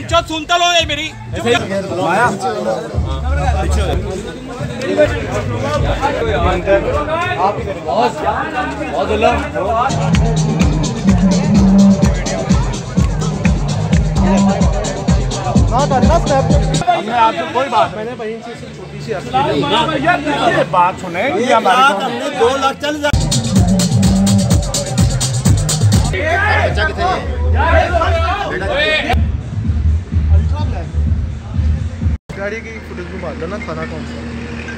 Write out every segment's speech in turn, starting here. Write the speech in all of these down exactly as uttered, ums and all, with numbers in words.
पंचायत सुनता लो है मेरी हमने आपसे कोई बात मैंने वहीं से छोटी सी ये बात सुने ये हमारे दो लाख चल जाए गाड़ी की फुटेज में मार देना खाना कौन सा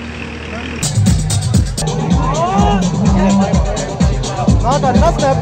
हाँ करना स्टेप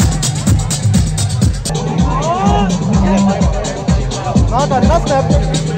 Not enough step.